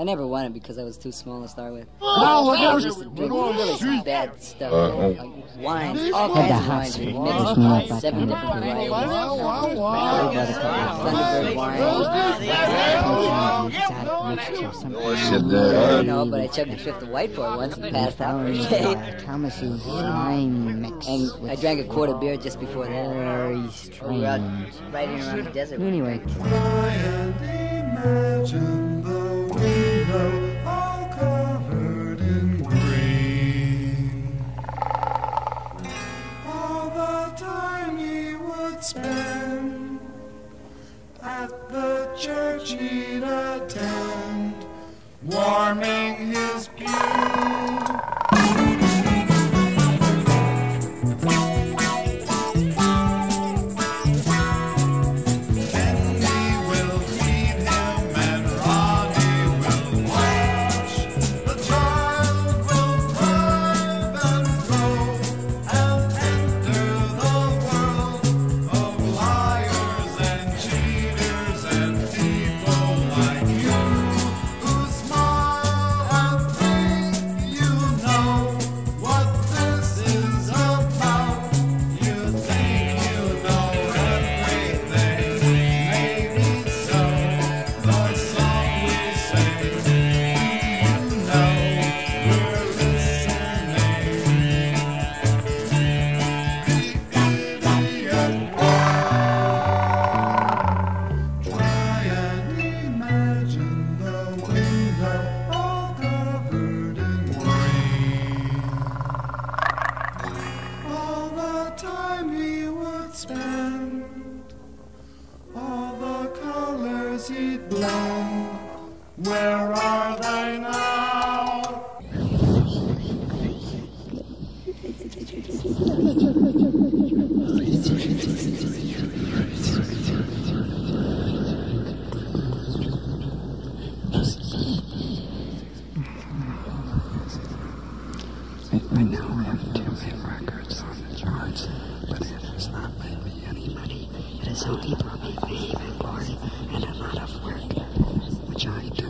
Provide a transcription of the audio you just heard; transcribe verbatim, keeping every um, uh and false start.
I never won it because I was too small to start with. Oh, I used to drink really bad stuff, like wines, all Had the kinds of hot wines, streak. mixed with seven different varieties. Thunderbird wine. I don't know, but I chugged a fifth of white boy once and passed out for a day. Thomas's wine mix. And I drank a quart of beer just before that. Very We were out strange. riding around the desert. Anyway. Try and imagine the window all covered in green. All the time he would spend at the church he'd attend, warming his pew. Where are they now? I now have two hit records on the charts, but it has not made me any money. It has only brought me fame and glory and a lot of work, which I do.